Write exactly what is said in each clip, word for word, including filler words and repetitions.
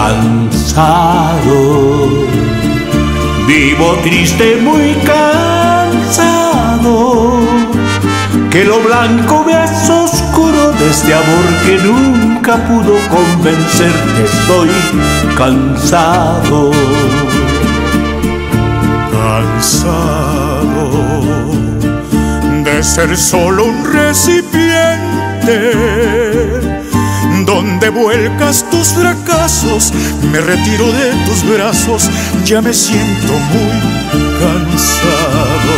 cansado, vivo triste, muy cansado, que lo blanco me hace oscuro de este amor que nunca pudo convencerte. Estoy cansado, cansado de ser solo un recipiente donde vuelcas tus fracasos. Me retiro de tus brazos, ya me siento muy cansado.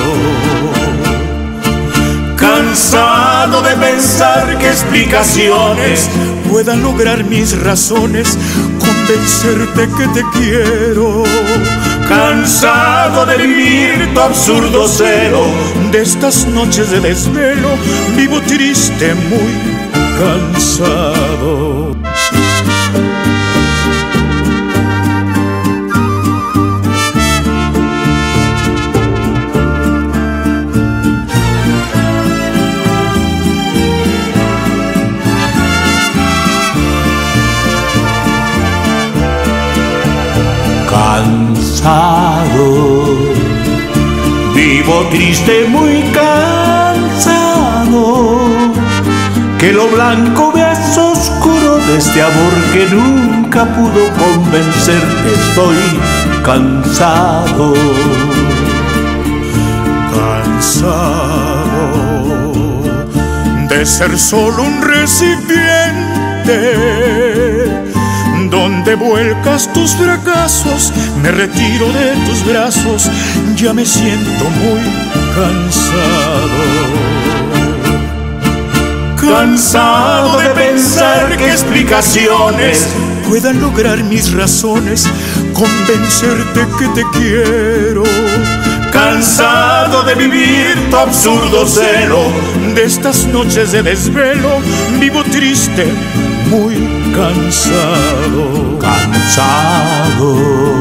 Cansado de pensar que explicaciones puedan lograr mis razones, convencerte que te quiero. Cansado de vivir tu absurdo celo, de estas noches de desvelo, vivo triste, muy cansado. cansado, vivo triste, muy cansado, que lo blanco me hace oscuro de este amor que nunca pudo convencerte. Estoy cansado, cansado de ser solo un recipiente donde vuelcas tus fracasos. Me retiro de tus brazos, ya me siento muy cansado. Cansado de pensar que explicaciones puedan lograr mis razones, convencerte que te quiero. Cansado de vivir tu absurdo celo, de estas noches de desvelo, vivo triste, muy cansado. cansado.